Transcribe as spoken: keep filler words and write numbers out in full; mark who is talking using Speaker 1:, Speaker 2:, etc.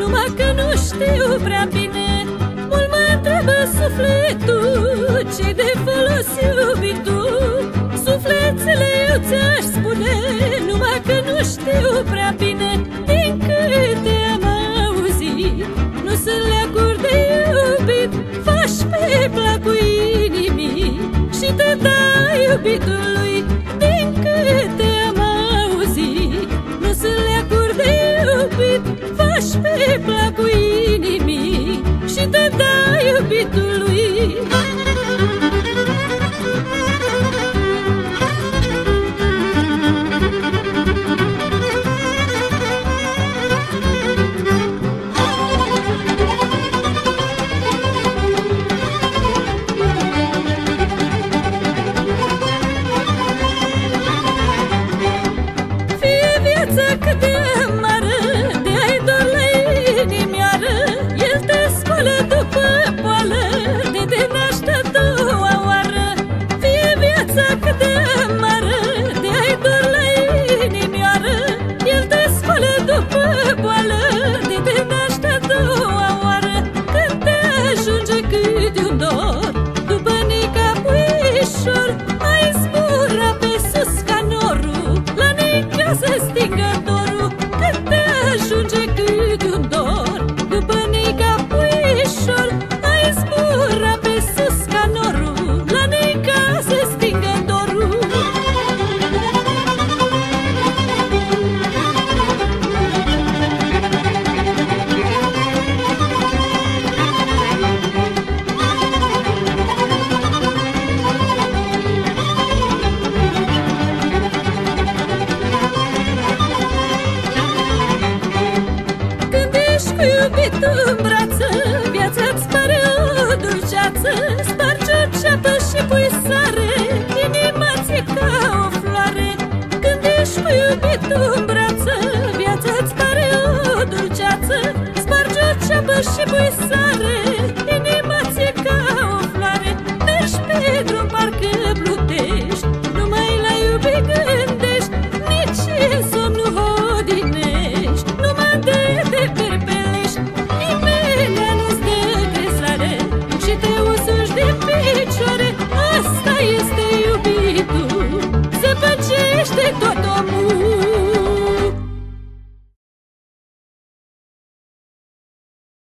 Speaker 1: numai că nu știu prea bine. Mult mă întreabă sufletul, ce-i de folos iubitul. Sufletele eu ți-aș spune, numai că nu știu prea bine. Din câte am auzit, nu sunt leacuri de iubit. Faci pe placul inimii și te dai iubitului. Din câte am auzit, nu sunt leacuri de iubit. Faci pe placul inimii și te dai iubitului. Cât de amară, de ai dor la inimioară. El te scoală după boală, de te naște a doua oară. Fie viața cât de amară, de ai dor la inimioară. El te scoală după boală, de te naște a doua oară. Când te ajunge cât de un dor, după nica puișor, ai zbura pe sus ca norul, la nica să stingă dorul. Când te ajunge cât de un dor, după nica puișor, ai zbura pe sus ca norul, la nica să stingă dorul. Cu iubitul în brață, viața-ți pare o dulceață. Spargi o ceapă și pui sare, inima ți-e ca o floare. Când ești cu iubitul în brață, viața-ți pare o dulceață. Spargi o ceapă și pui sare,